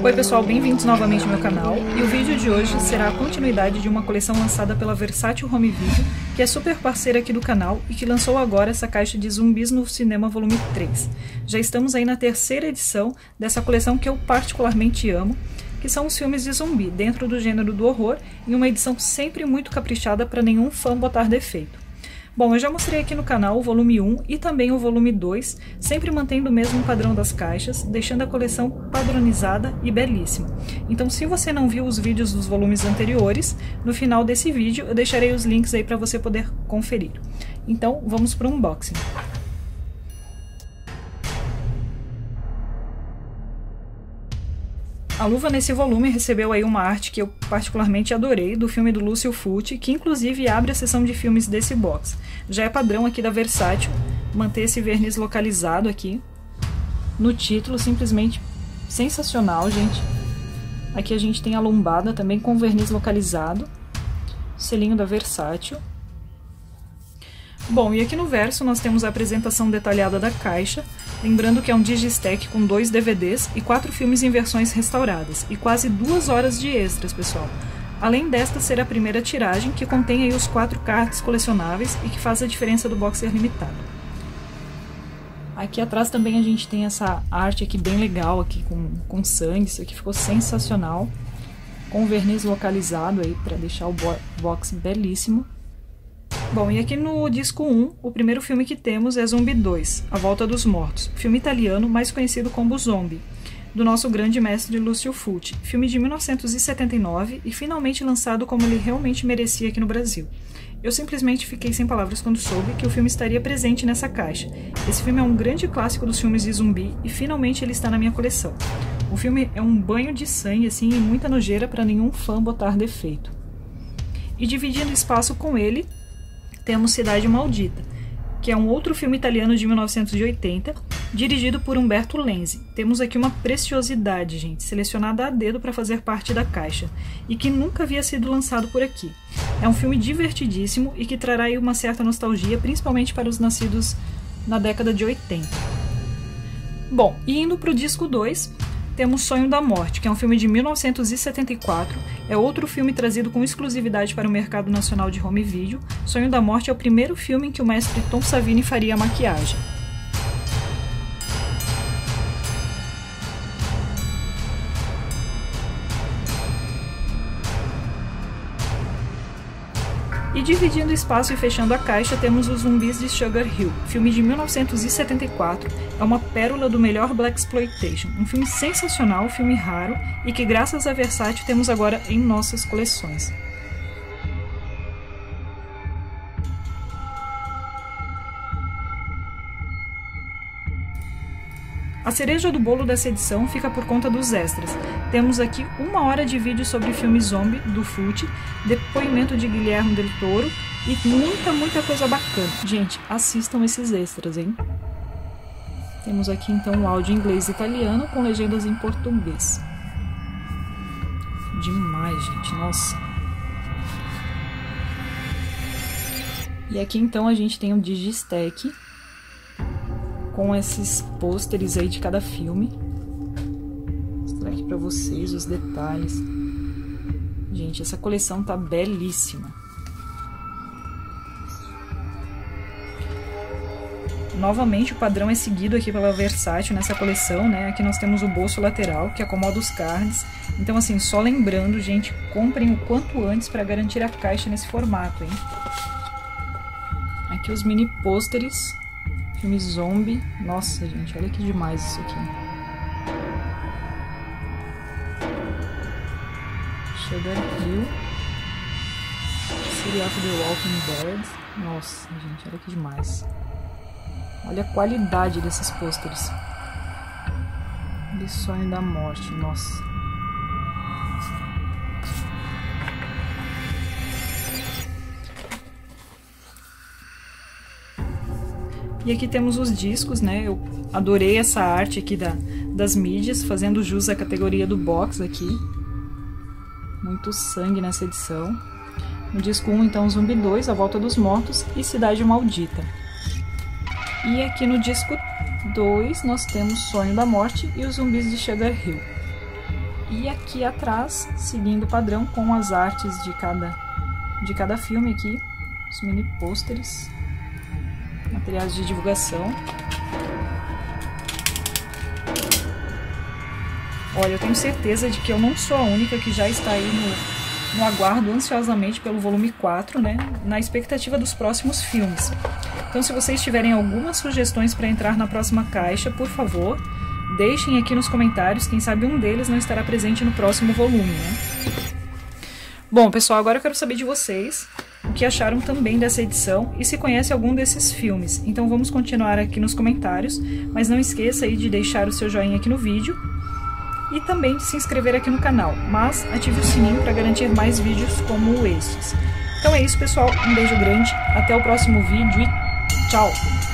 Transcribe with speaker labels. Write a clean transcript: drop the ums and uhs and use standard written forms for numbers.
Speaker 1: Oi pessoal, bem-vindos novamente ao meu canal, e o vídeo de hoje será a continuidade de uma coleção lançada pela Versátil Home Video, que é super parceira aqui do canal e que lançou agora essa caixa de Zumbis no Cinema volume 3. Já estamos aí na terceira edição dessa coleção que eu particularmente amo, que são os filmes de zumbi, dentro do gênero do horror, em uma edição sempre muito caprichada para nenhum fã botar defeito. Bom, eu já mostrei aqui no canal o volume 1 e também o volume 2, sempre mantendo o mesmo padrão das caixas, deixando a coleção padronizada e belíssima. Então, se você não viu os vídeos dos volumes anteriores, no final desse vídeo eu deixarei os links aí para você poder conferir. Então, vamos para o unboxing. A luva nesse volume recebeu aí uma arte que eu particularmente adorei, do filme do Lúcio Fulci, que inclusive abre a seção de filmes desse box. Já é padrão aqui da Versátil manter esse verniz localizado aqui no título, simplesmente sensacional, gente. Aqui a gente tem a lombada também com verniz localizado, selinho da Versátil. Bom, e aqui no verso nós temos a apresentação detalhada da caixa, lembrando que é um digistack com 2 DVDs e 4 filmes em versões restauradas, e quase 2 horas de extras, pessoal. Além desta ser a primeira tiragem, que contém aí os 4 cards colecionáveis e que faz a diferença do box ser limitado. Aqui atrás também a gente tem essa arte aqui bem legal, aqui com sangue, isso aqui ficou sensacional, com verniz localizado aí para deixar o box belíssimo. Bom, e aqui no disco 1, o primeiro filme que temos é Zumbi 2, A Volta dos Mortos, filme italiano mais conhecido como Zombie, do nosso grande mestre Lúcio Fulci, filme de 1979 e finalmente lançado como ele realmente merecia aqui no Brasil. Eu simplesmente fiquei sem palavras quando soube que o filme estaria presente nessa caixa. Esse filme é um grande clássico dos filmes de zumbi e finalmente ele está na minha coleção. O filme é um banho de sangue assim, e muita nojeira para nenhum fã botar defeito. E dividindo espaço com ele, temos Cidade Maldita, que é um outro filme italiano de 1980, dirigido por Umberto Lenzi. Temos aqui uma preciosidade, gente, selecionada a dedo para fazer parte da caixa, e que nunca havia sido lançado por aqui. É um filme divertidíssimo e que trará aí uma certa nostalgia, principalmente para os nascidos na década de 80. Bom, e indo para o disco 2, temos Sonho da Morte, que é um filme de 1974, é outro filme trazido com exclusividade para o mercado nacional de home video. Sonho da Morte é o primeiro filme em que o mestre Tom Savini faria a maquiagem. E dividindo o espaço e fechando a caixa, temos Os Zumbis de Sugar Hill, filme de 1974, é uma pérola do melhor Blaxploitation, um filme sensacional, filme raro, e que graças à Versátil temos agora em nossas coleções. A cereja do bolo dessa edição fica por conta dos extras. Temos aqui 1 hora de vídeo sobre o filme Zombie, do Fulci, depoimento de Guilherme Del Toro e muita coisa bacana. Gente, assistam esses extras, hein? Temos aqui então o áudio em inglês e italiano com legendas em português. Demais, gente, nossa! E aqui então a gente tem um digistack com esses pôsteres aí de cada filme. Vou mostrar aqui pra vocês os detalhes. Gente, essa coleção tá belíssima. Novamente o padrão é seguido aqui pela Versátil nessa coleção, né? Aqui nós temos o bolso lateral que acomoda os cards. Então assim, só lembrando, gente, comprem o quanto antes para garantir a caixa nesse formato, hein? Aqui os mini pôsteres. Filme Zombie. Nossa, gente, olha que demais isso aqui. Sugar Hill. City of the Walking Dead. Nossa, gente, olha que demais. Olha a qualidade desses pôsteres. De Sonho da Morte, nossa. E aqui temos os discos, né? Eu adorei essa arte aqui das mídias, fazendo jus à categoria do box aqui. Muito sangue nessa edição. No disco 1, então, Zumbi 2, A Volta dos Mortos e Cidade Maldita. E aqui no disco 2 nós temos Sonho da Morte e Os Zumbis de Sugar Hill. E aqui atrás, seguindo o padrão, com as artes de cada filme aqui, os mini pôsteres, materiais de divulgação. Olha, eu tenho certeza de que eu não sou a única que já está aí no aguardo ansiosamente pelo volume 4, né? Na expectativa dos próximos filmes. Então, se vocês tiverem algumas sugestões para entrar na próxima caixa, por favor, deixem aqui nos comentários, quem sabe um deles não estará presente no próximo volume, né? Bom, pessoal, agora eu quero saber de vocês o que acharam também dessa edição e se conhece algum desses filmes. Então vamos continuar aqui nos comentários, mas não esqueça aí de deixar o seu joinha aqui no vídeo e também de se inscrever aqui no canal, mas ative o sininho para garantir mais vídeos como estes. Então é isso, pessoal, um beijo grande, até o próximo vídeo e tchau!